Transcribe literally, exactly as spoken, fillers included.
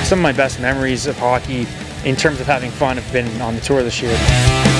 some of my best memories of hockey in terms of having fun have been on the tour this year.